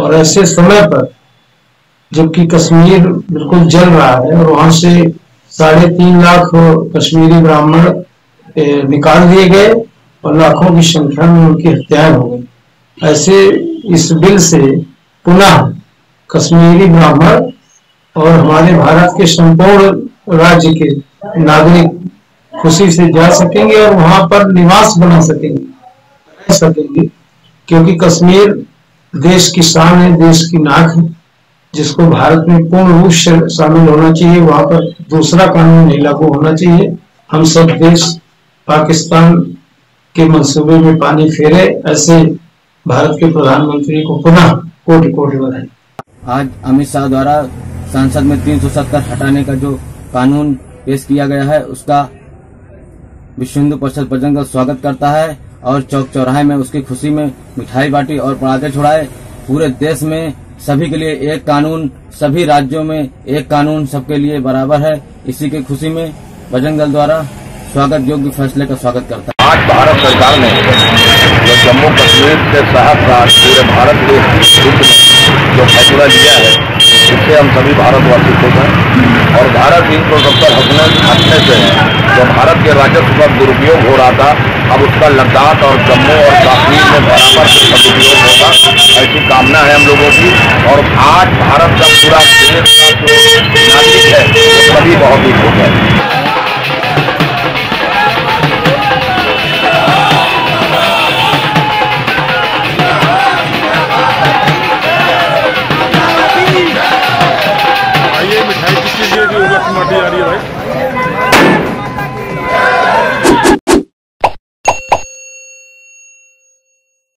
और ऐसे समय पर जबकि कश्मीर बिल्कुल जल रहा है और वहां से 3.5 लाख कश्मीरी ब्राह्मण निकाल दिए गए और लाखों की संख्या में उनकी हत्याएं हो गई। ऐसे इस बिल से पुनः कश्मीरी ब्राह्मण और हमारे भारत के संपूर्ण राज्य के नागरिक खुशी से जा सकेंगे और वहां पर निवास बना सकेंगे, क्योंकि कश्मीर देश की शान है, देश की नाक है, जिसको भारत में पूर्ण रूप से शामिल होना चाहिए। वहां पर दूसरा कानून नहीं लागू होना चाहिए। हम सब देश पाकिस्तान के मंसूबे में पानी फेरे, ऐसे भारत के प्रधानमंत्री को पुनः कोटि कोटि बधाई। आज अमित शाह द्वारा संसद में 370 हटाने का जो कानून पेश किया गया है, उसका विश्व हिंदू परिषद बजरंग दल स्वागत करता है और चौक चौराहे में उसकी खुशी में मिठाई बांटी और पटाखे छुड़ाए। पूरे देश में सभी के लिए एक कानून, सभी राज्यों में एक कानून सबके लिए बराबर है। इसी की खुशी में बजरंग दल द्वारा स्वागत योग्य फैसले का स्वागत करता है। आज भारत सरकार ने जो जम्मू कश्मीर के साथ साथ पूरे भारत के हित में जो फैसला लिया है, इससे हम सभी भारतवासी खुश हैं। और भारत 370 हटने से जो भारत के राजस्व का दुरुपयोग हो रहा था, अब उसका लद्दाख और जम्मू और कश्मीर में बराबर से सदुपयोग होगा, ऐसी कामना है हम लोगों की। और आज भारत का पूरा देश का जो नागरिक है, वो सभी बहुत ही खुश है।